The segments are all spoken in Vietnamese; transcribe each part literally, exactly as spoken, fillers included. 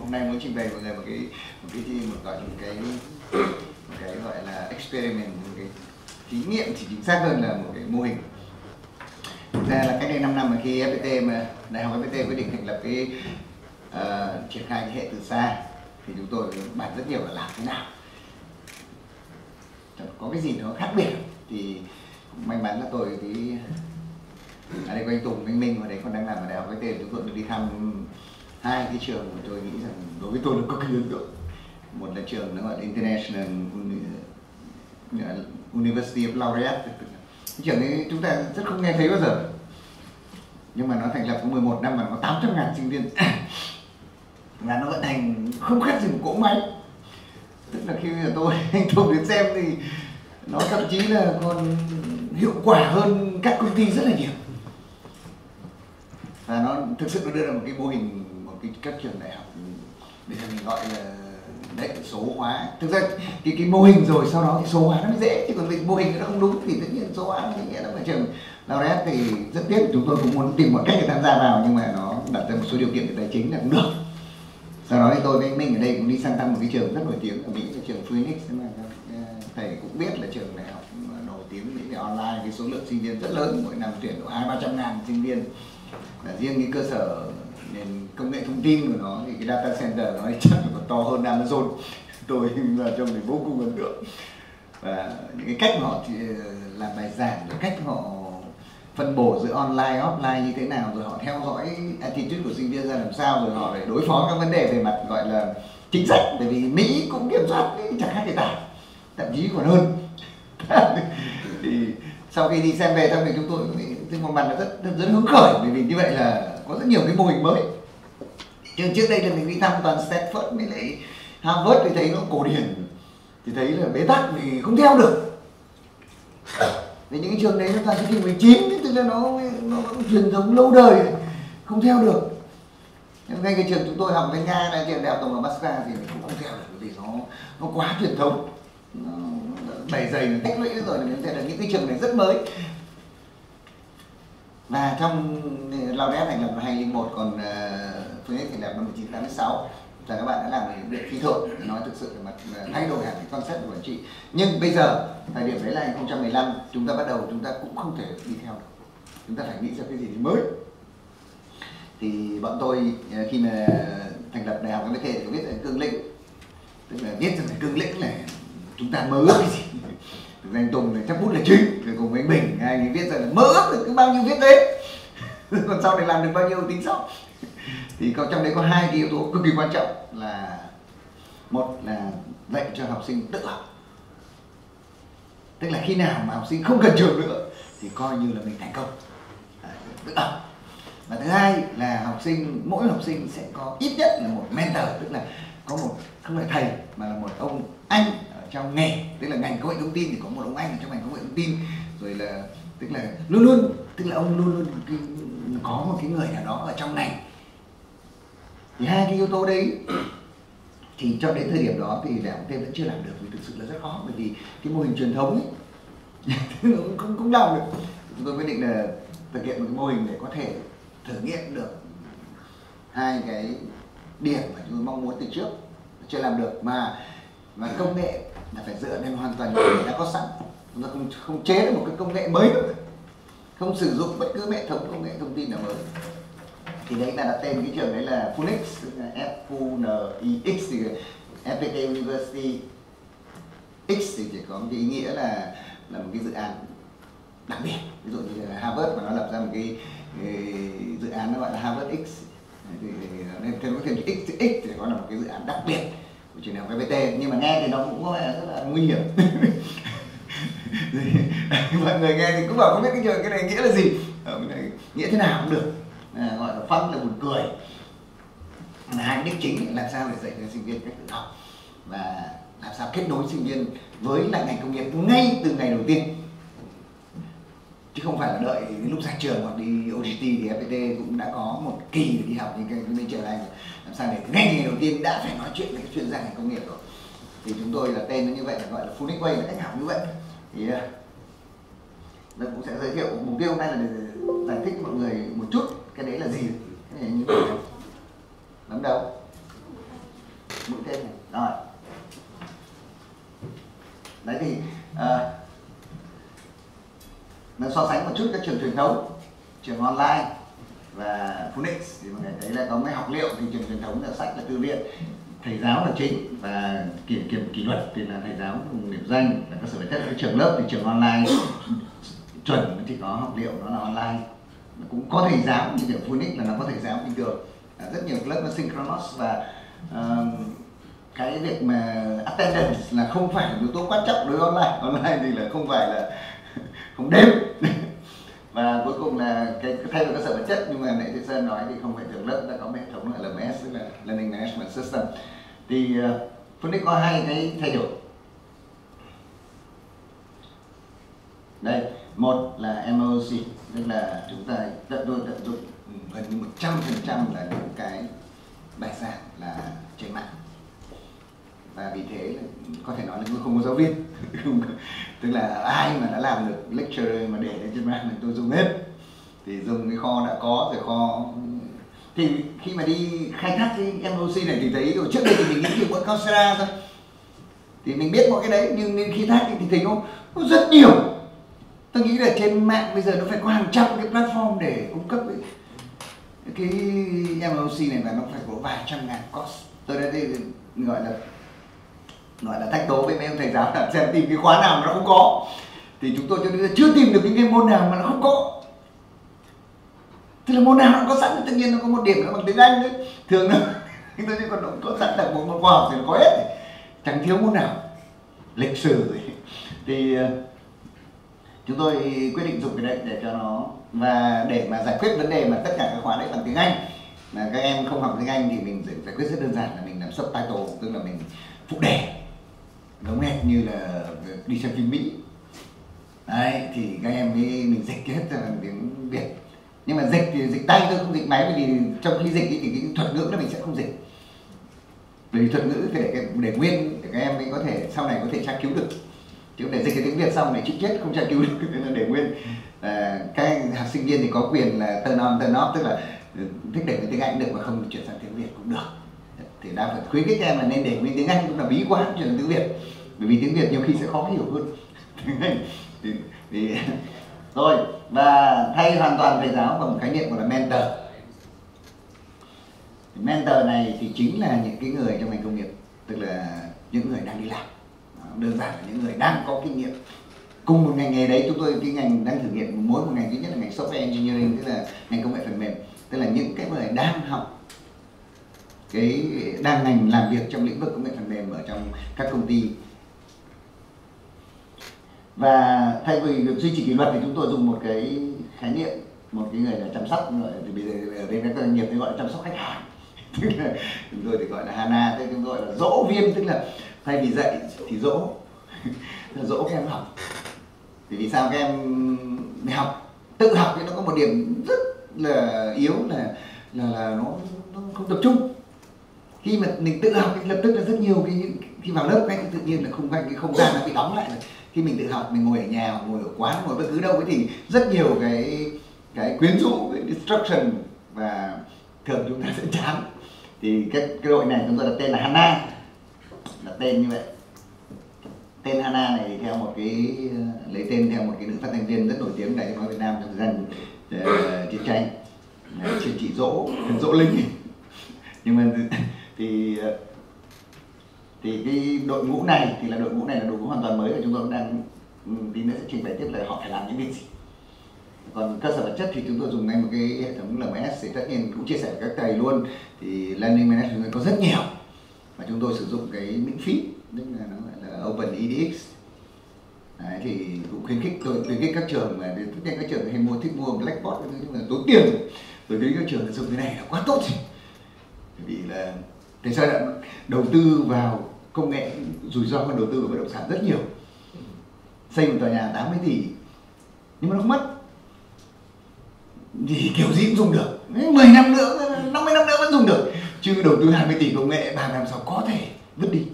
hôm nay muốn trình bày mọi người một cái một cái gì một gọi một cái một cái gọi là experiment, một cái thí nghiệm chỉ chính xác hơn là một cái mô hình. Thực ra là cách đây năm năm mà khi ép pê tê mà đại học ép pê tê quyết định thành lập cái uh, triển khai cái hệ từ xa thì chúng tôi bàn rất nhiều là làm thế nào có cái gì nó khác biệt. Thì may mắn là tôi thì ở đây có anh Tùng, anh Minh ở đấy còn đang làm ở đại học ép pê tê, chúng tôi được đi thăm hai cái trường mà tôi nghĩ rằng đối với tôi nó cực kỳ ấn tượng. Một là trường nó gọi là International University of Laureate. Cái trường ấy chúng ta rất không nghe thấy bao giờ, nhưng mà nó thành lập có mười một năm mà nó có tám trăm ngàn sinh viên và nó vận hành không khác gì một cỗ máy. Tức là khi mà tôi anh Tùng đến xem thì nó thậm chí là còn hiệu quả hơn các công ty rất là nhiều. Và nó thực sự nó đưa ra một cái mô hình, một cái các trường đại học bây giờ mình gọi là đấy, số hóa. Thực ra cái cái mô hình rồi sau đó thì số hóa nó mới dễ, chứ còn việc mô hình nó không đúng thì tất nhiên số hóa nó nghĩa là ở trường Laureate thì rất tiếc chúng tôi cũng muốn tìm một cách để tham gia vào, nhưng mà nó đặt ra một số điều kiện về tài chính là cũng được. Sau đó thì tôi với mình ở đây cũng đi sang thăm một cái trường rất nổi tiếng ở Mỹ, là trường Phoenix, mà thầy cũng biết là trường đại học nổi tiếng Mỹ về online, cái số lượng sinh viên rất lớn, mỗi năm tuyển độ hai ba trăm ngàn sinh viên. Và riêng cái cơ sở nền công nghệ thông tin của nó thì cái data center nó chắc là còn to hơn Amazon. Tôi vào trong thì vô cùng ấn tượng. Và những cái cách họ làm bài giảng, rồi cách họ phân bổ giữa online, offline như thế nào, rồi họ theo dõi attitude của sinh viên ra làm sao, rồi họ để đối phó các vấn đề về mặt gọi là chính sách, bởi vì Mỹ cũng kiểm soát chẳng khác gì ta, thậm chí còn hơn. Thì sau khi đi xem về xong thì chúng tôi trên một mặt là rất, rất rất hứng khởi, bởi vì như vậy là có rất nhiều cái mô hình mới. Chứ trước đây là mình đi thăm toàn Stanford với lại Harvard thì thấy nó cổ điển, thì thấy là bế tắc vì không theo được. Vì những cái trường đấy nó toàn thế kỷ mười chín, tức là nó nó truyền thống lâu đời, không theo được. Ngay cái trường chúng tôi học với Nga là trường đại học tổng hợp Moscow thì mình cũng không theo được, vì nó nó quá truyền thống, nó bày dày nó tích lũy rồi, mình thấy là những cái trường này rất mới. Và trong Laureate thành lập năm hai nghìn lẻ một, còn uh, Phoenix thành lập năm một nghìn chín trăm tám mươi sáu. Và các bạn đã làm được điện khí thổi, nói thực sự là mặt thay đổi hẳn cái concept của quản trị. Nhưng bây giờ thời điểm đấy là hai nghìn không trăm mười lăm, chúng ta bắt đầu chúng ta cũng không thể đi theo được, chúng ta phải nghĩ ra cái gì mới. Thì bọn tôi khi mà thành lập đại học ép pê tê thì biết là cương lĩnh, tức là viết rằng là cương lĩnh là chúng ta mơ ước cái gì. Thực ra anh Tùng là chắc bút là chính, rồi cùng với anh Bình hai anh viết ra là mơ ước được cứ bao nhiêu viết đấy, còn sau này làm được bao nhiêu tính sau. Thì có trong đấy có hai cái yếu tố cực kỳ quan trọng, là một là dạy cho học sinh tự học, tức là khi nào mà học sinh không cần trường nữa thì coi như là mình thành công, tự học. Và thứ hai là học sinh, mỗi học sinh sẽ có ít nhất là một mentor, tức là có một, không phải thầy mà là một ông anh ở trong nghề, tức là ngành công nghệ thông tin thì có một ông anh ở trong ngành công nghệ thông tin, rồi là tức là luôn luôn, tức là ông luôn luôn có một cái người nào đó ở trong ngành. Thì hai cái yếu tố đấy thì cho đến thời điểm đó thì đại học T vẫn chưa làm được, vì thực sự là rất khó, bởi vì cái mô hình truyền thống ấy cũng không, không làm được. Chúng tôi quyết định là thực hiện một cái mô hình để có thể thử nghiệm được hai cái điểm mà chúng tôi mong muốn từ trước, chưa làm được, mà mà công nghệ là phải dựa lên hoàn toàn những đã có sẵn, chúng ta không không chế được một cái công nghệ mới nữa, không sử dụng bất cứ hệ thống công nghệ thông tin nào mới. Thì đấy là đặt tên cái trường đấy là Phoenix, F U N I X, thì ép pê tê University X thì chỉ có một cái ý nghĩa là là một cái dự án đặc biệt. Ví dụ như là Harvard mà nó lập ra một cái, cái dự án nó gọi là Harvard X, thì nên thêm có thêm chữ X, chữ X thì có là một cái dự án đặc biệt của trường đại học ép pê tê, nhưng mà nghe thì nó cũng có vẻ rất là nguy hiểm. Mọi người nghe thì cũng bảo không biết cái trường cái này nghĩa là gì, ở này nghĩa thế nào cũng được, à, gọi là fun là buồn cười. Là hai đích chính làm sao để dạy cho sinh viên cách tự học và làm sao kết nối sinh viên với lại ngành công nghiệp ngay từ ngày đầu tiên, chứ không phải là đợi lúc ra trường hoặc đi o giê tê thì ép pê tê cũng đã có một kỳ để đi học, nhưng cái bên trường này làm sao để ngay ngày đầu tiên đã phải nói chuyện với chuyên gia ngành công nghiệp rồi. Thì chúng tôi là tên nó như vậy, là gọi là Phoenix Way, là cách học như vậy. Thì nó cũng sẽ giới thiệu mục tiêu hôm nay là để giải thích với mọi người một chút cái đấy là gì, cái này như thế nào, lắm đâu. mũi tên này rồi. Đấy thì uh, nó so sánh một chút các trường truyền thống, trường online và Phoenix thì mọi người thấy là có mấy học liệu. Thì trường truyền thống là sách là thư viện, thầy giáo là chính, và kiểm kiểm kỷ luật thì là thầy giáo cùng điểm danh là cơ sở vật chất. Cái trường lớp thì trường online chuẩn thì có học liệu nó là online, cũng có thầy giáo như kiểu Phoenix là nó có thầy giáo bình thường. À, rất nhiều lớp nó synchronous, và uh, cái việc mà attendance là không phải là yếu tố quan trọng đối với online. Online thì là không phải là không đếm. Và cuối cùng là cái thay đổi cơ sở vật chất, nhưng mà nãy thầy Sơn nói thì không phải trường lớp đã có hệ thống là L M S, tức là Learning Management System. Thì uh, Phoenix có hai cái thay đổi. Đây, một là M O C, tức là chúng ta tận dụng tận dụng gần như một trăm phần trăm là những cái bài giảng là trên mạng. Và vì thế là có thể nói là không có giáo viên. Tức là ai mà đã làm được lecture mà để lên trên mạng mình tôi dùng hết, thì dùng cái kho đã có rồi, kho thì khi mà đi khai thác cái M O C này thì thấy rồi, trước đây thì mình nghĩ chỉ mỗi Coursera thôi thì mình biết mọi cái đấy, nhưng nên khi thác thì thấy nó, nó rất nhiều. Tôi nghĩ là trên mạng bây giờ nó phải có hàng trăm cái platform để cung cấp cái, cái M O C này, và nó phải có vài trăm ngàn course. Tôi đã đây gọi là gọi là thách đố với mấy ông thầy giáo là xem tìm cái khóa nào mà nó không có. Thì chúng tôi cho nên chưa tìm được những cái môn nào mà nó không có. Tức là môn nào nó có sẵn, tự nhiên nó có một điểm nó bằng tiếng Anh đấy. Thường nó tôi chỉ còn có sẵn là một môn khoa học thì nó có hết, chẳng thiếu môn nào. Lịch sử thì chúng tôi quyết định dùng cái đấy để cho nó, và để mà giải quyết vấn đề mà tất cả các khóa đấy bằng tiếng Anh mà các em không học tiếng Anh thì mình giải quyết rất đơn giản là mình làm subtitle, tức là mình phụ đề giống hệt như là đi xem phim Mỹ. Đấy thì các em ấy mình dịch hết ra bằng tiếng Việt, nhưng mà dịch thì dịch tay thôi, không dịch máy, bởi vì trong khi dịch thì cái thuật ngữ đó mình sẽ không dịch, bởi vì thuật ngữ phải để để nguyên để các em ấy có thể sau này có thể tra cứu được, chứ để dịch cái tiếng Việt xong này chịu chết không tra cứu được, nên là để nguyên. À, các học sinh viên thì có quyền là turn on turn off, tức là thích để tiếng Anh được mà không chuyển sang tiếng Việt cũng được. Thì đang phải khuyến khích các em là nên để nguyên tiếng Anh, cũng là bí quá chuyển sang tiếng Việt, bởi vì tiếng Việt nhiều khi sẽ khó hiểu hơn. thì, thì rồi, và thay hoàn toàn thầy giáo bằng một khái niệm gọi là mentor. Mentor này thì chính là những cái người trong ngành công nghiệp, tức là những người đang đi làm, đơn giản là những người đang có kinh nghiệm cùng một ngành nghề đấy. Chúng tôi cái ngành đang thử nghiệm mỗi một ngành duy nhất là ngành software engineering, tức là ngành công nghệ phần mềm, tức là những cái người đang học cái đang ngành làm việc trong lĩnh vực công nghệ phần mềm ở trong các công ty. Và thay vì việc duy trì kỷ luật thì chúng tôi dùng một cái khái niệm, một cái người là chăm sóc, gọi thì bây giờ ở đây các doanh nghiệp thì gọi là chăm sóc khách hàng. Tức là chúng tôi thì gọi là Hana, tức chúng tôi gọi là dỗ viên, tức là thay vì dạy thì dỗ, dỗ các em học. Thì vì sao các em học tự học thì nó có một điểm rất là yếu là là, là nó, nó không tập trung. Khi mà mình tự học thì lập tức là rất nhiều cái, khi vào lớp cái tự nhiên là không cái không gian nó bị đóng lại rồi. Khi mình tự học, mình ngồi ở nhà, ngồi ở quán, ngồi bất cứ đâu ấy thì rất nhiều cái cái quyến rũ, cái distraction, và thường chúng ta sẽ chán. Thì cái, cái đội này chúng tôi đặt tên là Hana, đặt tên như vậy. Tên Hana này thì theo một cái lấy tên theo một cái nữ phát thanh viên rất nổi tiếng tại nói Việt Nam trong thời gian uh, chiến tranh, chị chị Dỗ, Dỗ Linh. Nhưng mà thì thì cái đội ngũ này thì là đội ngũ này là đội ngũ hoàn toàn mới, và chúng tôi đang tí nữa sẽ trình bày tiếp là họ phải làm những việc gì. Còn cơ sở vật chất thì chúng tôi dùng ngay một cái hệ thống L M S, thì tất nhiên cũng chia sẻ với các thầy luôn. Thì Learning Management có rất nhiều, và chúng tôi sử dụng cái miễn phí, tức là nó gọi là Open E D X. Đấy, thì cũng khuyến khích tôi khuyến khích các trường mà tất nhiên các trường hay mua thích mua Blackboard, nhưng mà tốn tiền, bởi vì các trường dùng cái này là quá tốt rồi. Vì là thế sao lại đầu tư vào công nghệ rủi ro hơn đầu tư vào bất động sản rất nhiều. Xây một tòa nhà tám mươi tỷ nhưng mà nó không mất, thì kiểu gì cũng dùng được, mười năm nữa, năm mươi năm nữa vẫn dùng được. Chứ đầu tư hai mươi tỷ công nghệ ba năm sau có thể vứt đi.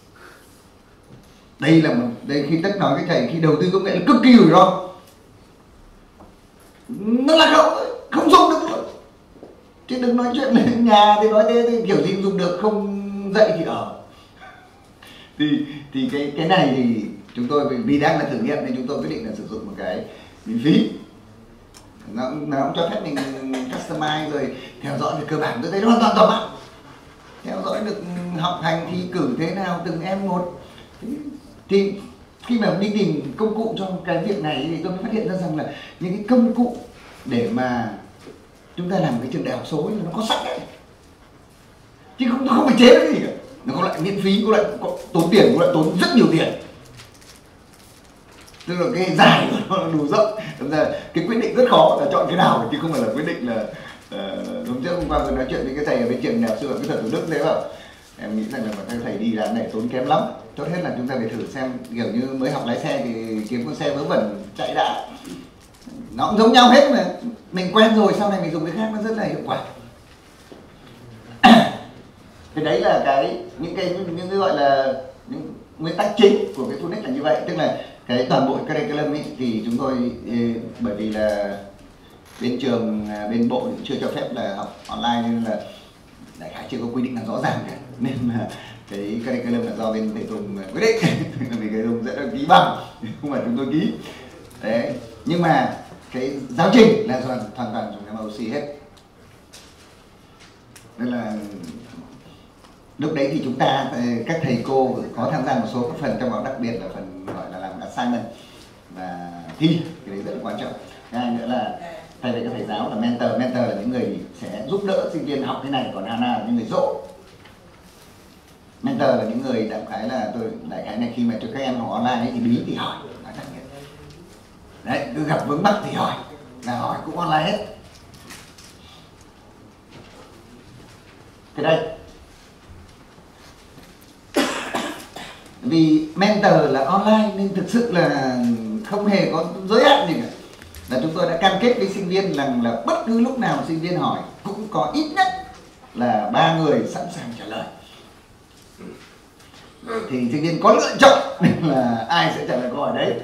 Đây là một, đây khi tất nói cái thầy khi đầu tư công nghệ là cực kỳ rủi ro, nó là không không dùng được luôn. Chứ đừng nói chuyện là nhà thì nói thế thì kiểu gì dùng được, không dậy thì ở. thì thì cái cái này thì chúng tôi vì đang là thử nghiệm nên chúng tôi quyết định là sử dụng một cái miễn phí. Nó, nó cũng cho phép mình customize rồi theo dõi về cơ bản, tôi thấy nó hoàn toàn thoải mái, theo dõi được học hành thi cử thế nào từng em một. thì, thì khi mà đi tìm công cụ cho cái việc này thì tôi mới phát hiện ra rằng là những cái công cụ để mà chúng ta làm cái trường đại học số nó có sẵn đấy, chứ không không phải chế cái gì cả. Nó có loại miễn phí, có loại có tốn tiền, có loại tốn rất nhiều tiền. Tức là cái dài của nó đủ rộng. Thật ra cái quyết định rất khó là chọn cái nào, chứ không phải là quyết định là uh, hôm trước hôm qua tôi nói chuyện với cái thầy ở bên trường đại học sư phạm kỹ thuật Thủ Đức thế bảo em nghĩ rằng là các thầy đi làm này tốn kém lắm, tốt hết là chúng ta phải thử xem, kiểu như mới học lái xe thì kiếm con xe vớ vẩn chạy đã, nó cũng giống nhau hết mà mình quen rồi sau này mình dùng cái khác nó rất là hiệu quả. Thì đấy là cái những cái những cái gọi là những nguyên tắc chính của cái Phoenix là như vậy. Tức là cái toàn bộ curriculum ấy thì chúng tôi bởi vì là bên trường bên bộ cũng chưa cho phép là học online nên là đại khái chưa có quy định là rõ ràng cả, nên mà cái curriculum là do bên thầy Tùng quyết định. Vì thầy Tùng sẽ ký bằng, không phải chúng tôi ký đấy, nhưng mà cái giáo trình là hoàn toàn toàn dùng em ô xê hết. Nên là lúc đấy thì chúng ta các thầy cô có tham gia một số các phần, trong đó đặc biệt là phần gọi là làm assignment và thi, cái đấy rất là quan trọng. Hai nữa là thầy với các thầy giáo là mentor, mentor là những người sẽ giúp đỡ sinh viên học cái này, còn Hana là những người dỗ. Mentor là những người đại khái là tôi đại khái này khi mà cho các em học online ấy, thì bí thì hỏi, nói thật nhất. Đấy, cứ gặp vướng mắc thì hỏi, là hỏi cũng online hết. Cái đây vì mentor là online nên thực sự là không hề có giới hạn gì cả. Là chúng tôi đã cam kết với sinh viên rằng là bất cứ lúc nào sinh viên hỏi cũng có ít nhất là ba người sẵn sàng trả lời. Thì sinh viên có lựa chọn là ai sẽ trả lời câu hỏi đấy.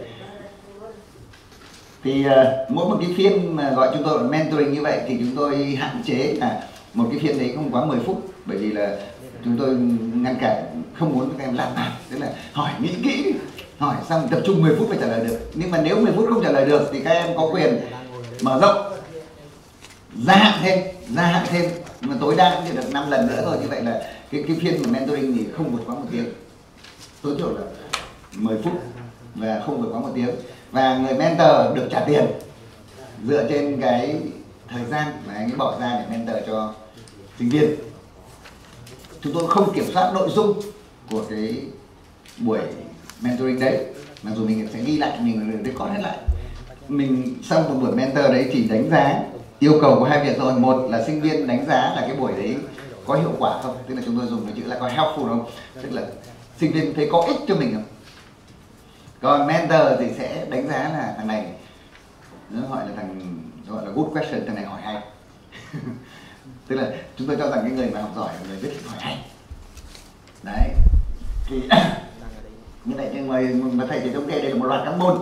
Thì uh, mỗi một cái phiên mà gọi chúng tôi là mentoring như vậy thì chúng tôi hạn chế là một cái phiên đấy không quá mười phút, bởi vì là chúng tôi ngăn cản không muốn các em làm màn, tức là hỏi nghĩ kỹ, hỏi xong tập trung mười phút phải trả lời được. Nhưng mà nếu mười phút không trả lời được thì các em có quyền mở rộng, gia hạn thêm, gia hạn thêm, mà tối đa cũng chỉ được năm lần nữa thôi. Như vậy là cái cái phiên mà mentoring thì không vượt quá một tiếng, tối thiểu là mười phút và không vượt quá một tiếng. Và người mentor được trả tiền dựa trên cái thời gian mà anh ấy bỏ ra để mentor cho sinh viên. Chúng tôi không kiểm soát nội dung của cái buổi mentoring đấy, mặc dù mình sẽ ghi lại, mình record hết lại. Mình xong một buổi mentor đấy chỉ đánh giá, yêu cầu có hai việc rồi. Một là sinh viên đánh giá là cái buổi đấy có hiệu quả không, tức là chúng tôi dùng cái chữ là có helpful không, tức là sinh viên thấy có ích cho mình không. Còn mentor thì sẽ đánh giá là thằng này, nó gọi là thằng gọi là good question, thằng này hỏi hay. Tức là chúng tôi cho rằng cái người mà học giỏi là người rất hỏi hay. Đấy. Thì như vậy nhưng mà, mà thầy thì thống kê đây là một loạt các môn.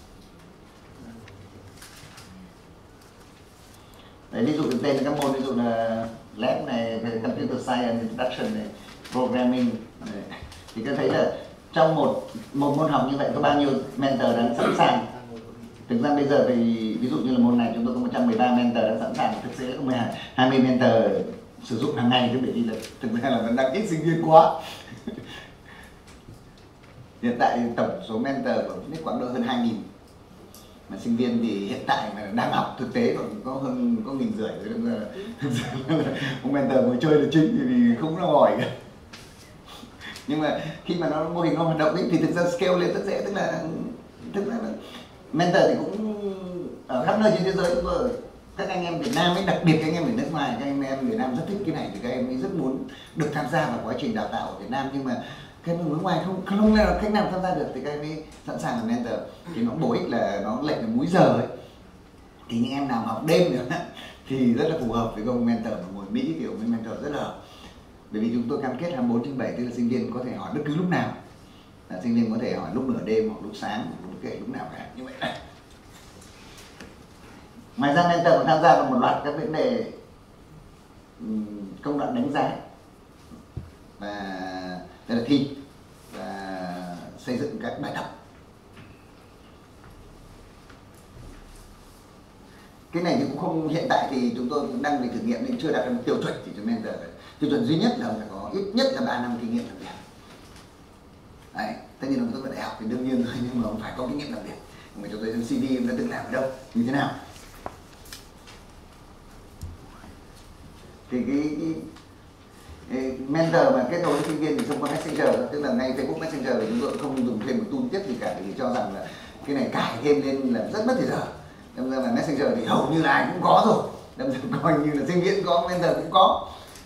Đấy, ví dụ tên là các môn, ví dụ là lab này, computer science, introduction này, programming này. Thì các thấy là trong một một môn học như vậy có bao nhiêu mentor đang sẵn sàng. Thực ra bây giờ thì ví dụ như là môn này chúng tôi có một trăm mười ba mentor đang sẵn sàng, thực sự có hai mươi mentor sử dụng hàng ngày, chứ bởi vì là thực ra là vẫn đang ít sinh viên quá. Hiện tại tổng số mentor của Phoenix khoảng độ hơn hai nghìn, mà sinh viên thì hiện tại mà đang học thực tế còn có hơn có nghìn rưỡi. Thực ra là ông mentor ngồi chơi là chính vì không có hỏi cả. Nhưng mà khi mà nó mô hình nó hoạt động ấy, thì thực ra scale lên rất dễ. Tức là thực ra là mentor thì cũng ở khắp nơi trên thế giới. Các anh em Việt Nam ấy, đặc biệt các anh em ở nước ngoài, các anh em Việt Nam rất thích cái này, thì các em ấy rất muốn được tham gia vào quá trình đào tạo ở Việt Nam. Nhưng mà các em ở nước ngoài không không nào cách nào tham gia được thì các em ấy sẵn sàng là mentor. Thì nó bổ ích là nó lệch là múi giờ ấy. Thì những em nào học đêm nữa thì rất là phù hợp với công mentor mà ngồi Mỹ, kiểu với mentor rất là hợp. Bởi vì chúng tôi cam kết hai mươi bốn trên bảy, tức là sinh viên có thể hỏi bất cứ lúc nào. Là sinh viên có thể hỏi lúc nửa đêm hoặc lúc sáng, hoặc kể lúc nào cả như vậy. Ngoài ra mentor còn tham gia vào một loạt các vấn đề công đoạn đánh giá. và đây là thi và xây dựng các bài tập. Cái này thì cũng không, hiện tại thì chúng tôi cũng đang bị thử nghiệm nên chưa đạt được tiêu chuẩn thì cho mentor. Tiêu chuẩn duy nhất là phải có ít nhất là ba năm kinh nghiệm làm việc. Đấy, tất nhiên là tôi vẫn đại học thì đương nhiên rồi, nhưng mà cũng phải có kinh nghiệm làm việc. Người cho tôi xem xê vê em đã từng làm ở đâu, như thế nào. Thì cái, cái, cái mentor mà kết nối với sinh viên thì thông qua Messenger, tức là ngay Facebook Messenger thì chúng tôi không dùng thêm một tool tiếp gì cả, vì cho rằng là cái này cài thêm lên là rất mất thời giờ. Đâm ra là Messenger thì hầu như là ai cũng có rồi, đâm ra coi như là sinh viên có, mentor cũng có.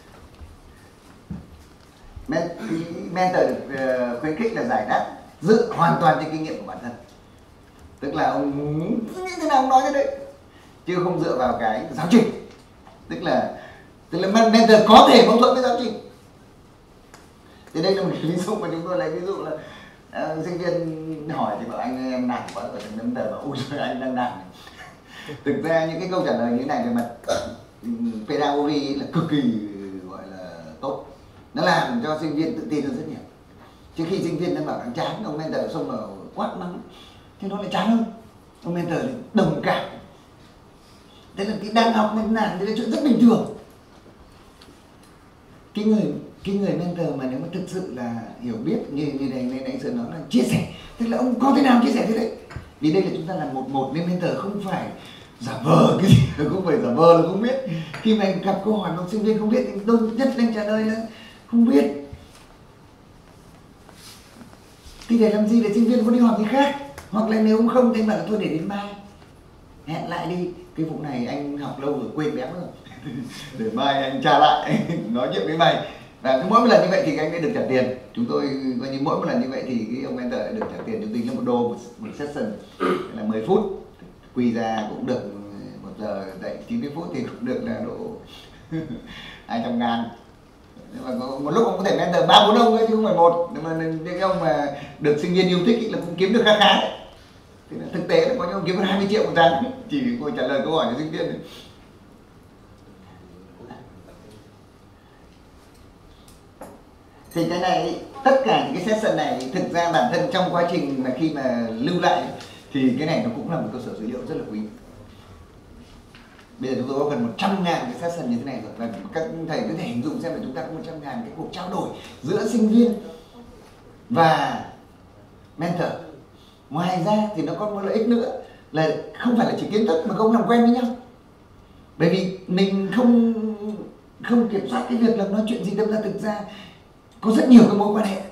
Mentor được uh, khuyến khích là giải đáp dựa hoàn toàn trên kinh nghiệm của bản thân, tức là ông như thế nào ông nói thế đấy, chứ không dựa vào cái giáo trình. Tức là tức là mentor có thể mâu thuẫn với giáo trình. Thì đây là một ví dụ mà chúng tôi lấy ví dụ là uh, sinh viên hỏi thì bảo anh em nản quá rồi, mentor bảo ui rồi anh đang nản. Thực ra những cái câu trả lời như thế này về mặt pedagogy là cực kỳ gọi là tốt, nó làm cho sinh viên tự tin hơn rất nhiều. Chứ khi sinh viên đang bảo đang chán, ông mentor xông vào quát mắng thì nó lại chán hơn. Ông mentor thì đồng cảm. Thế là cái đang học nên nản thì là chuyện rất bình thường. Cái người cái người mentor mà nếu mà thực sự là hiểu biết như như này nên anh Sơn nói là chia sẻ, tức là ông có thể nào chia sẻ thế đấy. Vì đây là chúng ta làm một một nên mentor không phải giả vờ cái gì, không phải giả vờ là không biết. Khi mà anh gặp câu hỏi mà sinh viên không biết thì tôi nhất anh trả lời là không biết. Thì để làm gì, để sinh viên có đi hỏi gì khác, hoặc là nếu không thì bảo là thôi để đến mai hẹn lại đi, cái vụ này anh học lâu rồi quên béo rồi để mai anh trả lại nói chuyện với mày. Và cứ mỗi một lần như vậy thì anh mới được trả tiền. Chúng tôi coi như mỗi một lần như vậy thì cái ông mentor được trả tiền, chúng tính là một đô một, một session là mười phút, quy ra cũng được một giờ dạy chín mươi phút thì cũng được là độ hai trăm ngàn. Nhưng mà một lúc ông có thể mentor ba bốn ông ấy chứ không phải một. Nhưng mà những ông mà được sinh viên yêu thích là cũng kiếm được khá khá đấy. Thì thực tế là có những ông kiếm được hai mươi triệu một tháng chỉ ngồi trả lời câu hỏi của sinh viên này. Thì cái này, tất cả những cái session này thực ra bản thân trong quá trình mà khi mà lưu lại thì cái này nó cũng là một cơ sở dữ liệu rất là quý. Bây giờ chúng tôi có gần một trăm ngàn cái session như thế này rồi, và các thầy có thể hình dung xem là chúng ta có một trăm ngàn cái cuộc trao đổi giữa sinh viên và mentor. Ngoài ra thì nó có một lợi ích nữa là không phải là chỉ kiến thức mà không làm quen với nhau. Bởi vì mình không không kiểm soát cái việc là nói chuyện gì, đâm ra thực ra có rất nhiều cái mối quan hệ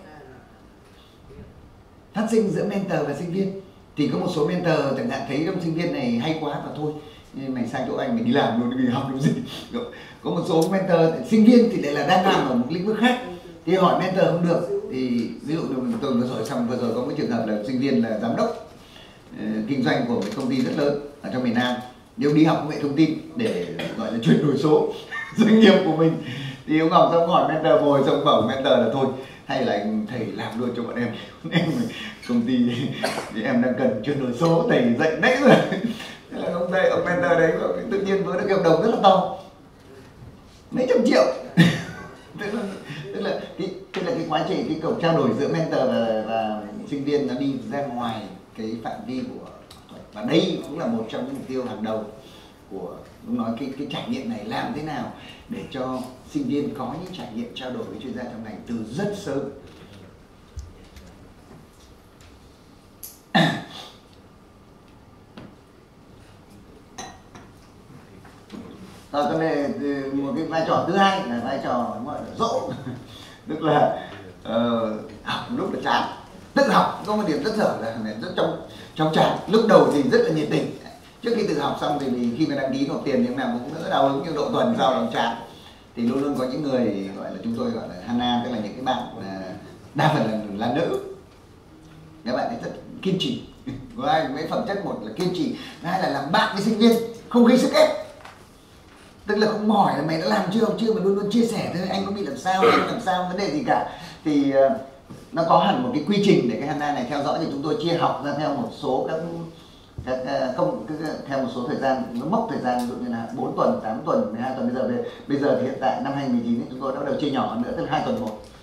phát sinh giữa mentor và sinh viên. Thì có một số mentor chẳng hạn thấy ông sinh viên này hay quá và thôi mày sang chỗ anh mình đi làm luôn, đi học đúng gì. Có một số mentor sinh viên thì lại là đang làm ở một lĩnh vực khác thì hỏi mentor không được. Thì ví dụ tôi vừa rồi xong vừa rồi có một trường hợp là sinh viên là giám đốc uh, kinh doanh của một công ty rất lớn ở trong miền Nam, nếu đi học công nghệ thông tin để gọi là chuyển đổi số doanh nghiệp của mình, thì ông Ngọc xong hỏi mentor ngồi xong bảo mentor là thôi hay là anh thầy làm luôn cho bọn em, em công ty thì em đang cần chuyển đổi số, thầy dạy nãy rồi. Thế là ông đây ông mentor đấy tự nhiên vừa được hợp đồng rất là to, mấy trăm triệu. tức là tức là cái tức là cái quá trình cái cuộc trao đổi giữa mentor và, và sinh viên nó đi ra ngoài cái phạm vi của, và đây cũng là một trong những mục tiêu hàng đầu của ông nói cái cái trải nghiệm này làm thế nào để cho sinh viên có những trải nghiệm trao đổi với chuyên gia trong ngành từ rất sớm. Rồi cái này một cái vai trò thứ hai là vai trò gọi là dỗ, tức là uh, học lúc là chán, tự học có một điểm rất dở là rất trong trong chán. Lúc đầu thì rất là nhiệt tình, trước khi tự học xong thì mình khi mà đăng ký nộp tiền thì nào cũng rất đau hứng, nhưng độ tuần sau là chán. Thì luôn luôn có những người gọi là chúng tôi gọi là Hana, tức là những cái bạn là đa phần là, là nữ, các bạn ấy rất kiên trì. Với mấy phẩm chất, một là kiên trì, hai là làm bạn với sinh viên, không gây sức ép. Tức là không hỏi là mày đã làm chưa, không chưa, mà luôn luôn chia sẻ thôi, anh có bị làm sao, anh làm sao, vấn đề gì cả. Thì uh, nó có hẳn một cái quy trình để cái Hana này theo dõi, thì chúng tôi chia học ra theo một số các các uh, không các, theo một số thời gian, nó mốc thời gian, ví dụ như là bốn tuần, tám tuần, mười hai tuần. Bây giờ bây giờ thì hiện tại năm hai nghìn không trăm mười chín chúng tôi đã bắt đầu chia nhỏ hơn nữa, tức là hai tuần một.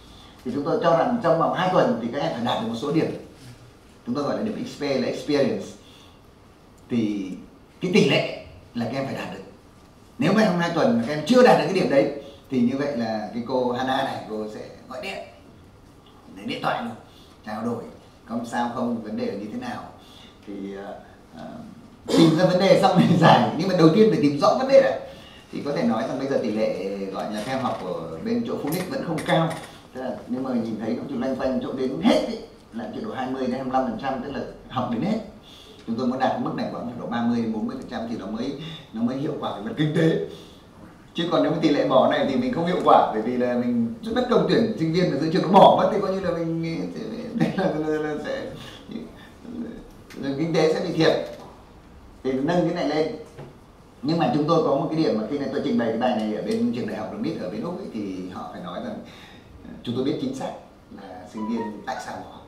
thì chúng tôi cho rằng trong vòng hai tuần thì các em phải đạt được một số điểm, chúng tôi gọi là điểm ích pê là experience, thì cái tỷ lệ là các em phải đạt được. Nếu mà trong hai tuần các em chưa đạt được cái điểm đấy thì như vậy là cái cô Hana này cô sẽ gọi điện để điện thoại luôn trao đổi có sao không, vấn đề là như thế nào, thì uh, uh, tìm ra vấn đề xong rồi giải. Nhưng mà đầu tiên phải tìm rõ vấn đề đã. Thì có thể nói rằng bây giờ tỷ lệ gọi là theo học ở bên chỗ Phunix vẫn không cao, tức là nhưng mà nhìn thấy nó chỉ loanh quanh chỗ đến hết ý, là chỉ độ hai mươi đến hai mươi lăm phần trăm, tức là học đến hết. Chúng tôi muốn đạt mức này khoảng độ ba mươi đến bốn mươi phần trăm thì nó mới nó mới hiệu quả về mặt kinh tế. Chứ còn nếu mà tỷ lệ bỏ này thì mình không hiệu quả, bởi vì là mình rất bất công tuyển sinh viên ở giữa trường nó bỏ mất thì coi như là mình đây là, là, là sẽ là kinh tế sẽ bị thiệt. Thì nâng cái này lên. Nhưng mà chúng tôi có một cái điểm mà khi này tôi trình bày cái bài này ở bên trường đại học Lâm Mít ở bên Úc ấy, thì họ phải nói rằng chúng tôi biết chính xác là sinh viên tại sao bỏ.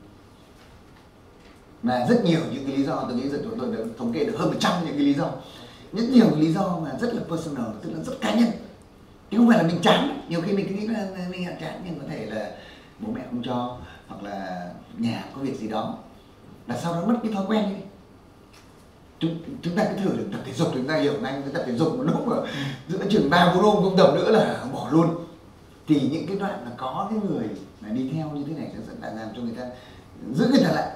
Mà rất nhiều những cái lý do, tôi nghĩ rằng chúng tôi đã thống kê được hơn một trăm những cái lý do. Rất nhiều lý do mà rất là personal, tức là rất cá nhân. Chứ không phải là mình chán, nhiều khi mình cứ nghĩ là mình chán, nhưng có thể là bố mẹ không cho, hoặc là nhà có việc gì đó, là sau đó mất cái thói quen đi. Chúng, chúng ta cứ thử được tập thể dục, chúng ta hiểu ngay cái tập thể dục một lúc mà giữa trường ba bốn hôm không tập nữa là bỏ luôn. Thì những cái đoạn là có cái người mà đi theo như thế này sẽ dẫn lại làm cho người ta giữ người ta lại.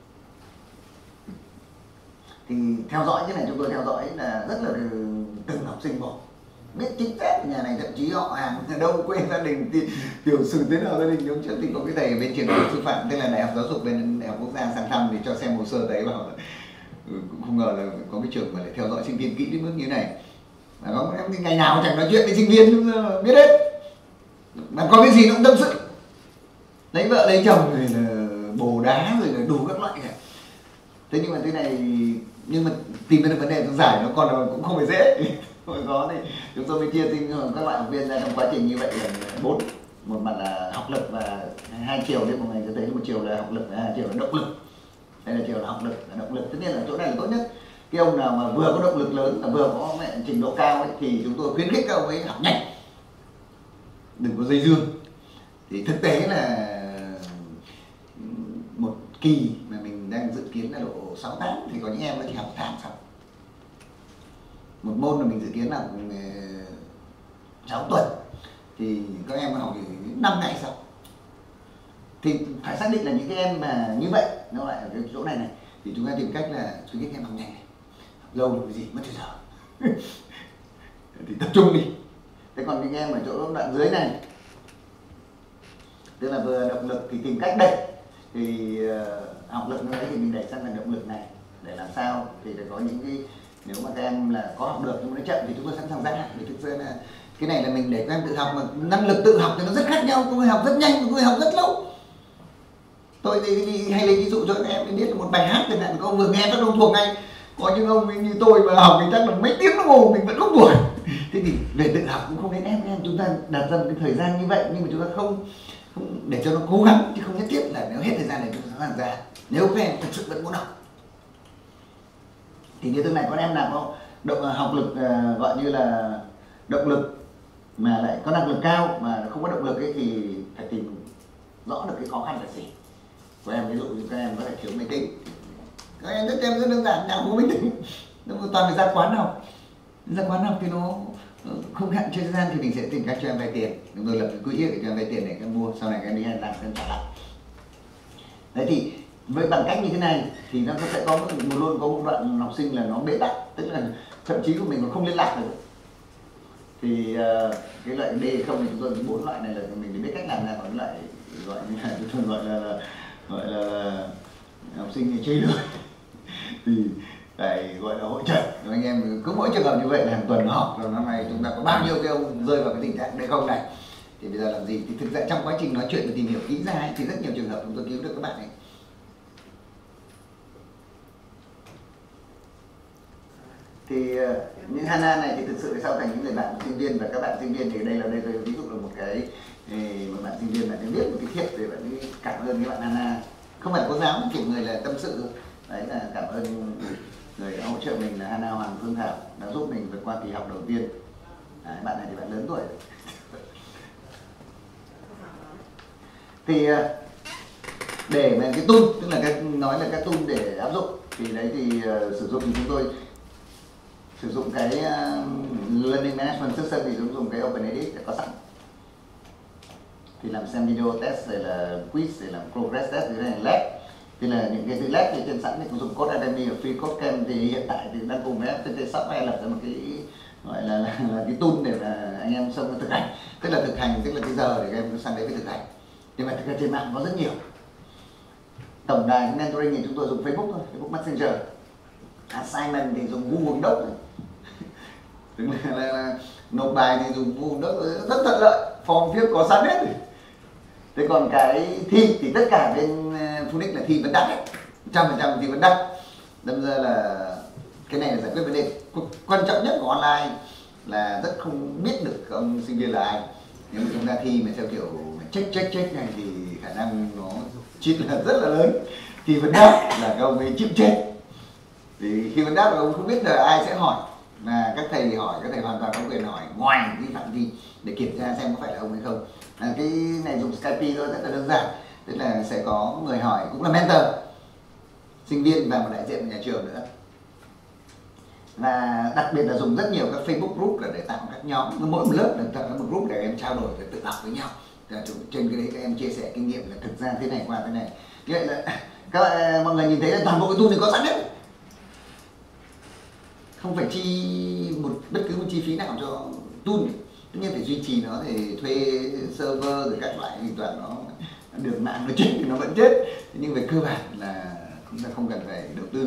Thì theo dõi cái này chúng tôi theo dõi là rất là từng học sinh bỏ, biết chính xác nhà này, thậm chí họ hàng ở đâu, quê gia đình thì tiểu sử thế nào gia đình. Lúc trước thì có cái thầy bên trường đại học sư phạm, tức là đại học giáo dục bên đại học quốc gia sang thăm thì cho xem hồ sơ đấy, bảo là ừ, cũng không ngờ là có cái trường mà lại theo dõi sinh viên kỹ đến mức như này. Mà có em ngày nào chẳng nói chuyện với sinh viên biết hết, mà có cái gì nó cũng tâm sự, lấy vợ lấy chồng rồi là bồ đá rồi là đủ các loại cả. Thế nhưng mà thế này, nhưng mà tìm ra được vấn đề giải nó còn là cũng không phải dễ. Hồi có thì chúng tôi mới chia tinh các loại học viên ra trong quá trình như vậy là bốn, một mặt là học lực và hai chiều, đến một ngày sẽ thấy một chiều là học lực và hai chiều là động lực. Đây là chiều là học lực và động lực, tất nhiên là chỗ này là tốt nhất. Cái ông nào mà vừa có động lực lớn và vừa có trình độ cao ấy, thì chúng tôi khuyến khích các ông ấy học nhanh, đừng có dây dương. Thì thực tế là một kỳ mà mình đang dự kiến là độ sáu tháng thì có những em nó chỉ học một tháng xong. Một môn mà mình dự kiến là sáu tuần thì các em học năm ngày xong. Thì phải xác định là những cái em mà như vậy nó lại ở cái chỗ này này thì chúng ta tìm cách là khuyến khích em học nhanh này, học lâu là cái gì mất thời giờ thì tập trung đi. Thế còn những em ở chỗ đoạn dưới này, tức là vừa động lực thì tìm cách đẩy, thì uh, học lực nữa thì mình đẩy sang là động lực này để làm sao thì phải có những cái, nếu mà các em là có học được nhưng mà nó chậm thì chúng tôi sẵn sàng gia hạn. Vì thực ra là cái này là mình để các em tự học, mà năng lực tự học thì nó rất khác nhau, có người học rất nhanh, có người học rất lâu. Tôi thì, thì hay lấy ví dụ cho các em biết là một bài hát thì là có vừa nghe rất đông thuộc ngay, có những ông như tôi mà học thì chắc là mấy tiếng đồng hồ mình vẫn không buồn. Thế thì về tự học cũng không nên ép em, chúng ta đặt ra một cái thời gian như vậy nhưng mà chúng ta không, không để cho nó cố gắng, chứ không nhất thiết là nếu hết thời gian này chúng ta sẵn sàng ra. Nếu các em thật sự vẫn muốn học thì như thế này, con em nào có động học lực uh, gọi như là động lực mà lại có năng lực cao mà không có động lực ấy, thì phải tìm rõ được cái khó khăn là gì. Của em ví dụ như các em có thể thiếu máy tính, các em rất em rất đơn giản, nào không có máy tính, nó toàn phải ra quán học, ra quán học thì nó không hạn chế thời gian thì mình sẽ tìm cách cho em vay tiền. Chúng tôi lập cái quỹ để cho em vay tiền để em mua, sau này các em đi làm các em trả lại. Đấy thì với bằng cách như thế này thì nó sẽ có một, luôn có một đoạn học sinh là nó bế tắc, tức là thậm chí của mình còn không liên lạc được. Thì uh, cái loại D không thì chúng tôi bốn loại này là mình biết cách làm ra, còn loại gọi như là chúng tôi gọi là, là gọi là, là học sinh chơi lười thì phải gọi là hỗ trợ anh em. Cứ mỗi trường hợp như vậy là hàng tuần học, rồi năm nay chúng ta có bao nhiêu cái ông rơi vào cái tình trạng D không này thì bây giờ làm gì? Thì thực ra trong quá trình nói chuyện và tìm hiểu kỹ ra ấy, thì rất nhiều trường hợp chúng tôi cứu được các bạn ấy. Thì những Hana này thì thực sự sau thành những người bạn sinh viên và các bạn sinh viên thì đây là đây là ví dụ là một cái một bạn sinh viên bạn ấy viết một cái thiệp để bạn ấy cảm ơn các bạn Hana, không phải cô giáo, kiểu người là tâm sự. Đấy là cảm ơn người đã hỗ trợ mình là Hana Hoàng Phương Thảo đã giúp mình vượt qua kỳ học đầu tiên. Đấy, bạn này thì bạn lớn tuổi. Thì để mà cái tool, tức là cái nói là các tool để áp dụng, thì đấy thì uh, sử dụng thì chúng tôi sử dụng cái uh, learning management system thì chúng dùng cái OpenEdit để có sẵn, thì làm xem video test rồi là quiz rồi làm progress test rồi là lab, thì là những cái từ lab thì trên sẵn thì cũng dùng code Academy ở Free Code Camp. Thì hiện tại thì đang cùng với ép pê tê Software lập ra một cái gọi là, là, là cái tool để là anh em xong thực hành, tức là thực hành tức là cái giờ để các em sang đấy với thực hành. Nhưng mà thực ra trên mạng có rất nhiều tổng đài mentoring thì chúng tôi dùng Facebook thôi, Facebook Messenger. Assignment thì dùng Google Docs, tức là, là, là nộp bài thì dùng Google Docs rất thuận lợi, form phiếu có sẵn hết. Thế còn cái thi thì tất cả bên Phoenix là thi vấn đáp hết, trăm phần trăm thi vấn đáp. Đâm ra là cái này là giải quyết vấn đề quan trọng nhất của online là rất không biết được ông sinh viên là ai. Nếu mà chúng ta thi mà theo kiểu check check check này thì khả năng nó chít là rất là lớn. Thì vấn đáp là các ông ấy chịu chết. Thì khi vấn đáp là ông không biết là ai sẽ hỏi, mà các thầy hỏi, các thầy hoàn toàn có quyền hỏi ngoài cái phạm vi để kiểm tra xem có phải là ông hay không. À, cái này dùng Skype thôi, rất là đơn giản, tức là sẽ có người hỏi cũng là mentor, sinh viên và một đại diện của nhà trường nữa. Và đặc biệt là dùng rất nhiều các Facebook group là để tạo các nhóm, mỗi một lớp là tạo ra một group để em trao đổi và tự học với nhau. Trên cái đấy các em chia sẻ kinh nghiệm là thực ra thế này qua thế này. Như vậy là các bạn, mọi người nhìn thấy là toàn bộ cái tool thì có sẵn hết, không phải chi một bất cứ một chi phí nào cho tool. Tất nhiên phải duy trì nó, thì thuê server rồi các loại thì toàn nó đường mạng nó chết thì nó vẫn chết, nhưng về cơ bản là chúng ta không cần phải đầu tư.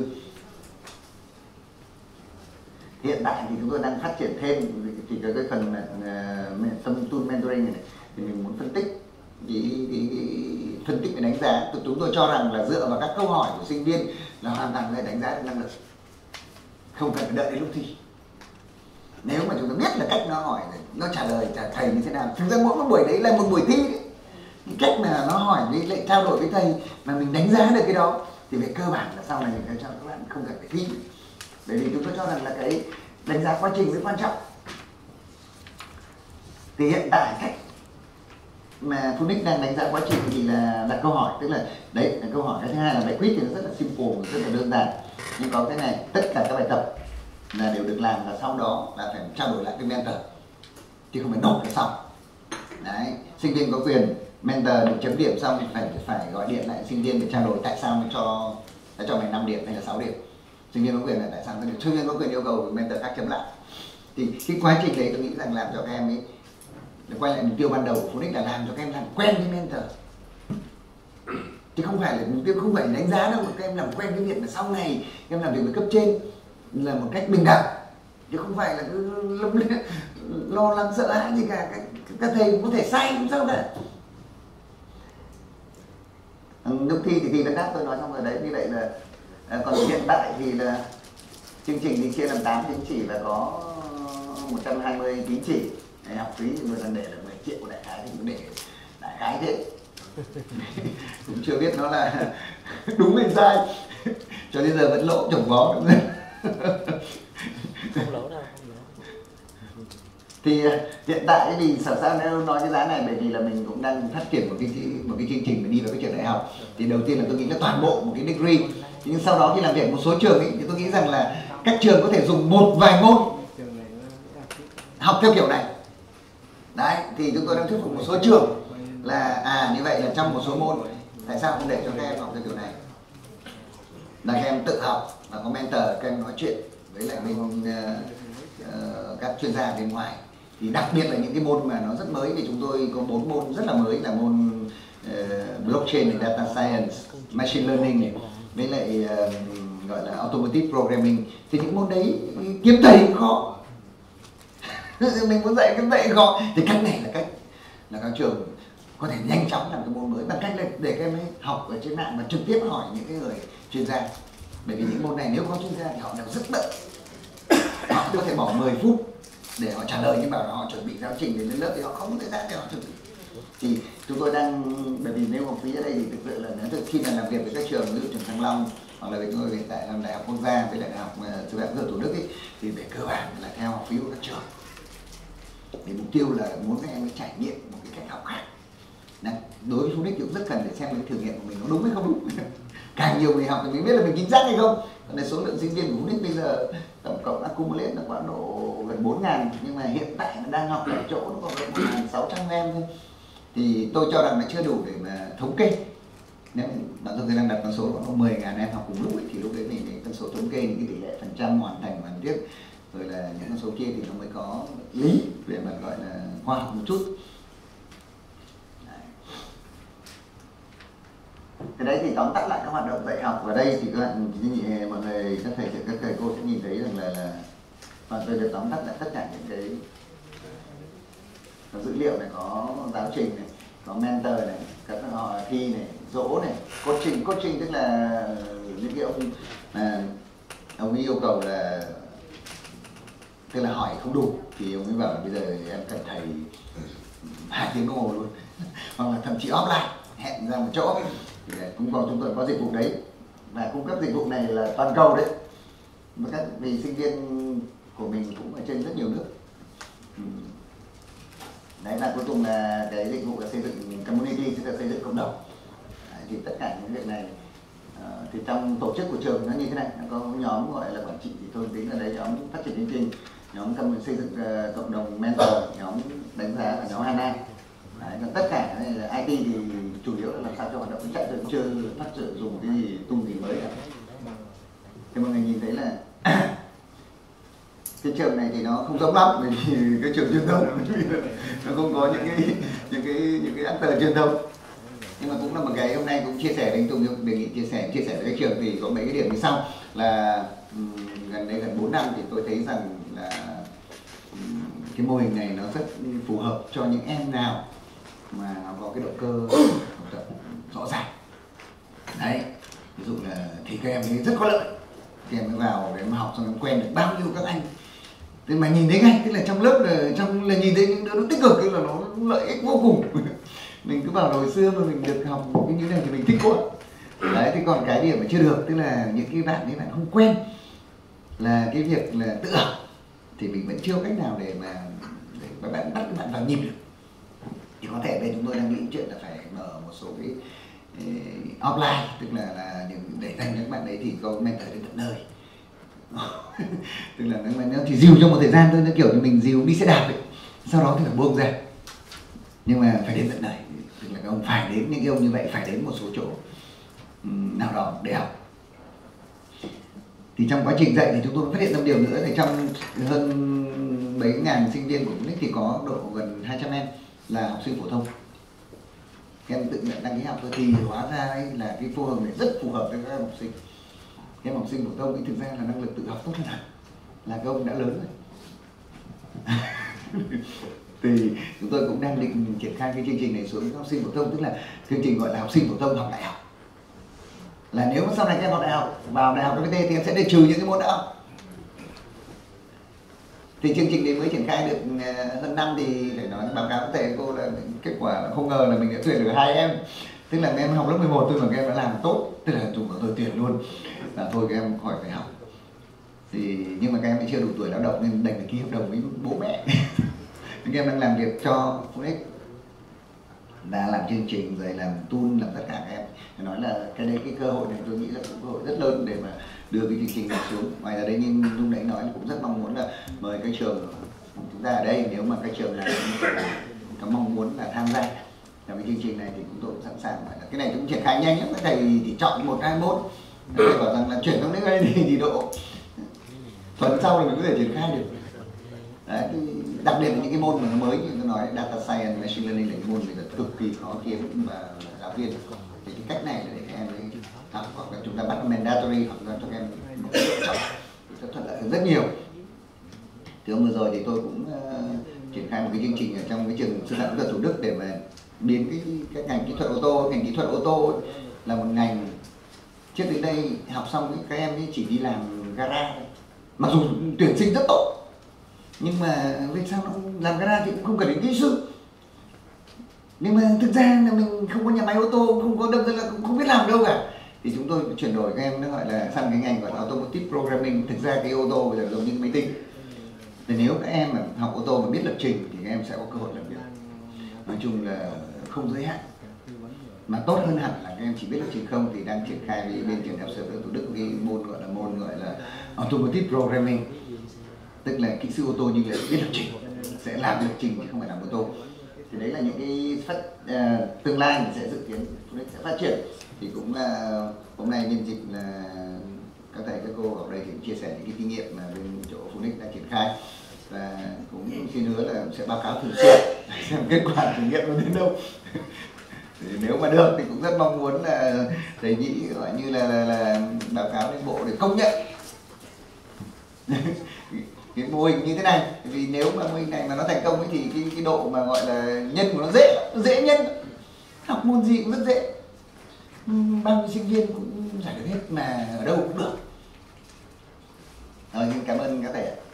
Hiện tại thì chúng tôi đang phát triển thêm thì cái phần uh, tool mentoring này, thì mình muốn phân tích cái, cái, cái phân tích và đánh giá. Chúng tôi cho rằng là dựa vào các câu hỏi của sinh viên là hoàn toàn có thể đánh giá được năng lực, không cần phải đợi đến lúc thi. Nếu mà chúng ta biết là cách nó hỏi, nó trả lời trả thầy như thế nào, thực ra mỗi một buổi đấy là một buổi thi đấy. Cái cách mà nó hỏi với lại trao đổi với thầy mà mình đánh giá được cái đó thì về cơ bản là sau này mình cho các bạn không cần phải thi. Bởi vì chúng tôi cho rằng là cái đánh giá quá trình mới quan trọng. Thì hiện tại cách mà Phoenix đang đánh giá quá trình thì là đặt câu hỏi, tức là đấy là câu hỏi. Cái thứ hai là bài quiz thì nó rất là simple, rất là đơn giản. Nhưng có cái này, tất cả các bài tập là đều được làm, và sau đó là phải trao đổi lại với mentor, chứ không phải nộp cái xong. Đấy, sinh viên có quyền, mentor được chấm điểm xong thì phải phải gọi điện lại sinh viên để trao đổi tại sao mới cho đã cho mày năm điểm hay là sáu điểm. Sinh viên có quyền là tại sao mới được, sinh viên có quyền yêu cầu mentor khác chấm lại. Thì cái quá trình đấy tôi nghĩ rằng làm cho các em ấy, quay lại mục tiêu ban đầu của Phoenix là làm cho các em làm quen với mentor, chứ không phải là mục tiêu không phải đánh giá đâu, mà các em làm quen với việc là sau này các em làm việc với cấp trên là một cách bình đẳng, chứ không phải là cứ lo lắng sợ hãi gì cả. Các, các thầy có thể sai không sao cả. Lúc thi thì thi vấn đáp tôi nói xong rồi đấy. Như vậy là à, còn hiện tại thì là chương trình thì chia làm tám tín chỉ và có một trăm hai mươi tín chỉ. Đấy, học phí thì một lần để là mười triệu của đại khái thì cũng để đại khái thế. Cũng chưa biết nó là đúng hay sai, cho đến giờ vẫn lỗ chồng bó. Không lỗ đâu, không lỗ. Thì hiện tại thì sở sao nếu nói cái giá này, bởi vì là mình cũng đang phát triển một cái một cái chương trình mà đi vào cái trường đại học. Thì đầu tiên là tôi nghĩ là toàn bộ một cái degree, nhưng sau đó khi làm việc một số trường ấy, thì tôi nghĩ rằng là các trường có thể dùng một vài môn học theo kiểu này. Đấy, thì chúng tôi đang thuyết phục một số trường là à như vậy là trong một số môn tại sao không để cho các em học theo kiểu này, là các em tự học và có mentor, các em nói chuyện với lại bên uh, uh, các chuyên gia bên ngoài. Thì đặc biệt là những cái môn mà nó rất mới, thì chúng tôi có bốn môn rất là mới là môn uh, blockchain, data science, machine learning với lại uh, gọi là automotive programming. Thì những môn đấy kiếm thầy cũng khó. Mình muốn dạy cái dạy khó, thì cách này là cách là các trường có thể nhanh chóng làm cái môn mới bằng cách là để các em ấy học ở trên mạng và trực tiếp hỏi những cái người chuyên gia. Bởi vì những môn này nếu có chuyên gia thì họ đều rất bận, họ có thể bỏ mười phút để họ trả lời, nhưng bảo là họ chuẩn bị giáo trình đến lớp thì họ không có thời gian để họ chuẩn bị. Thì chúng tôi đang, bởi vì nếu học phí ở đây thì thực sự là nếu thực khi mà làm việc với các trường, ví dụ trường Thăng Long hoặc là với chúng tôi hiện tại làm Đại học Quốc gia với lại Đại học Sư phạm Kỹ thuật Thủ Đức ấy, thì về cơ bản là theo học phí của các trường. Thì mục tiêu là muốn các em ấy trải nghiệm một cái cách học khác. Đối với Phunix thì cũng rất cần để xem cái thử nghiệm của mình nó đúng hay không đúng. Càng nhiều người học thì mình biết là mình chính xác hay không. Còn số lượng sinh viên của Phunix bây giờ tổng cộng accumulate là khoảng độ gần bốn ngàn, nhưng mà hiện tại nó đang học tại chỗ nó còn gần một nghìn sáu trăm em thôi. Thì tôi cho rằng là chưa đủ để mà thống kê. Nếu bạn tôi đang đặt con số khoảng mười nghìn em học cùng lúc ấy, thì lúc đấy mình cái con số thống kê những cái tỷ lệ phần trăm hoàn thành hoàn tiết rồi là những con số kia thì nó mới có lý về mặt gọi là khoa học một chút. Cái đấy thì tóm tắt lại các hoạt động dạy học. Và đây thì các bạn, mọi người, các thầy các thầy cô sẽ nhìn thấy rằng là, là và tôi được tóm tắt lại tất cả những cái có dữ liệu này, có giáo trình này, có mentor này, các họ thi này, dỗ này, coaching. Coaching tức là những cái ông mà ông ấy yêu cầu là tức là hỏi không đủ thì ông ấy bảo là bây giờ em cần thầy hai tiếng đồng hồ luôn hoặc là thậm chí offline hẹn ra một chỗ. Thì cũng có, chúng tôi có dịch vụ đấy và cung cấp dịch vụ này là toàn cầu đấy, và các vì sinh viên của mình cũng ở trên rất nhiều nước. Đấy, và cuối cùng là cái dịch vụ là xây dựng community, tức là xây dựng cộng đồng. Đấy, thì tất cả những việc này uh, thì trong tổ chức của trường nó như thế này, nó có nhóm gọi là quản trị, thì tôi tính là đấy nhóm phát triển chương trình, nhóm xây dựng uh, cộng đồng mentor, nhóm đánh giá và nhóm Hana. Đấy, còn tất cả này là i tê thì chủ yếu là làm sao cho hoạt động nó chạy, chưa phát triển dùng cái gì tung gì mới cả. Thì mọi người nhìn thấy là cái trường này thì nó không giống lắm, bởi vì cái trường truyền thông nó không có những cái những cái những cái actor truyền thông. Nhưng mà cũng là một cái hôm nay cũng chia sẻ với anh Tùng, đề nghị chia sẻ chia sẻ với cái trường thì có mấy cái điểm như sau là um, gần đây gần bốn năm thì tôi thấy rằng là um, cái mô hình này nó rất phù hợp cho những em nào mà nó có cái động cơ học tập rõ ràng. Đấy, ví dụ là thì các em ấy rất có lợi, các em mới vào để mà học xong em quen được bao nhiêu các anh. Thế mà nhìn thấy ngay, tức là trong lớp là trong là nhìn thấy những đứa nó tích cực, tức là nó lợi ích vô cùng. Mình cứ bảo hồi xưa mà mình được học những cái này thì mình thích quá. Đấy, thì còn cái điểm mà chưa được, tức là những cái bạn ấy bạn không quen là cái việc là tự học thì mình vẫn chưa có cách nào để mà để mà bạn bắt các bạn vào nhịp được. Thì có thể đây chúng tôi đang nghĩ chuyện là phải mở một số cái eh, offline, tức là là để dành cho các bạn đấy thì có mentor đến tận nơi. Tức là nó, nó chỉ dìu trong một thời gian thôi, nó kiểu như mình dìu đi xe đạp ấy, sau đó thì phải buông ra, nhưng mà phải đến tận nơi. Tức là các ông phải đến, những cái ông như vậy phải đến một số chỗ um, nào đó để học. Thì trong quá trình dạy thì chúng tôi phát hiện ra một điều nữa, thì trong hơn mấy ngàn sinh viên của Phunix thì có độ gần hai trăm em là học sinh phổ thông. Các em tự nguyện đăng ký học thôi, thì hóa ra ấy là cái phô hồng này rất phù hợp với các em học sinh. Các em học sinh phổ thông thì thực ra là năng lực tự học tốt hơn hẳn, là các ông đã lớn rồi. Thì chúng tôi cũng đang định triển khai cái chương trình này xuống học sinh phổ thông, tức là chương trình gọi là học sinh phổ thông học đại học. Là nếu mà sau này các em học đại học, vào đại học ca pê tê thì em sẽ để trừ những cái môn đã học. Thì chương trình đấy mới triển khai được hơn năm thì phải nói báo cáo với thầy cô là kết quả là không ngờ là mình đã tuyển được hai em. Tức là em học lớp mười một thôi mà các em đã làm tốt, tức là dùng của tôi tuyển luôn. Là thôi các em khỏi phải học. Thì nhưng mà các em chưa đủ tuổi lao động nên đành phải ký hợp đồng với bố mẹ. Các em đang làm việc cho Phunix, đã làm chương trình rồi làm tool, làm tất cả các em. Phải nói là cái đấy, cái cơ hội này tôi nghĩ là cũng cơ hội rất lớn để mà đưa cái chương trình này xuống. Ngoài ra đấy, như lúc nãy nói cũng rất mong muốn là mời các trường chúng ta ở đây, nếu mà các trường này có mong muốn là tham gia vào cái chương trình này thì chúng tôi cũng sẵn sàng. Cái này cũng triển khai nhanh lắm, các thầy thì chọn một hai môn, thầy bảo rằng là chuyển sang đến đây thì, thì độ tuần sau là mình có thể triển khai được. Đấy, đặc biệt là những cái môn mà nó mới như tôi nói, data science, machine learning là những môn bây giờ cực kỳ khó kiếm và giáo viên. Thì cái cách này là để các em ấy học, hoặc là chúng ta bắt mandatory, hoặc là cho các em một cái lựa chọn thì sẽ thuận lợi hơn rất nhiều. Thì hôm vừa rồi thì tôi cũng uh, triển khai một cái chương trình ở trong cái trường sư phạm kỹ thuật Thủ Đức để mà biến cái các ngành kỹ thuật ô tô, ngành kỹ thuật ô tô ấy, là một ngành trước đến đây học xong các em ấy chỉ đi làm gara thôi. Mặc dù tuyển sinh rất tốt, nhưng mà vì sao nó làm gara thì cũng không cần đến kỹ sư. Nhưng mà thực ra là mình không có nhà máy ô tô, không có đâm ra là cũng không biết làm đâu cả. Thì chúng tôi chuyển đổi các em nó gọi là sang cái ngành gọi là automotive programming. Thực ra cái ô tô bây giờ giống như máy tính. Thì nếu các em mà học ô tô mà biết lập trình thì các em sẽ có cơ hội làm việc. Nói chung là không giới hạn. mà tốt hơn hẳn là các em chỉ biết lập trình không thì đang triển khai với bên trường đại học Sở Thủ Đức cái môn gọi là môn gọi là Automotive Programming, tức là kỹ sư ô tô nhưng lại biết lập trình, sẽ làm lập trình chứ không phải làm ô tô. Thì đấy là những cái phát uh, tương lai mình sẽ dự kiến Phoenix sẽ phát triển. Thì cũng là hôm nay nhân dịp là các thầy các cô ở đây thì chia sẻ những cái kinh nghiệm mà bên chỗ Phoenix đã triển khai, và cũng xin hứa là sẽ báo cáo thường xuyên xem kết quả thử nghiệm nó đến đâu. Thì nếu mà được thì cũng rất mong muốn là thầy Nhĩ gọi như là, là, là báo cáo lên bộ để công nhận cái mô hình như thế này. Vì nếu mà mô hình này mà nó thành công ấy thì cái, cái độ mà gọi là nhân của nó dễ, nó dễ nhân, học môn gì cũng rất dễ, bao nhiêu sinh viên cũng giải được hết mà ở đâu cũng được. Rồi, xin cảm ơn các thầy ạ.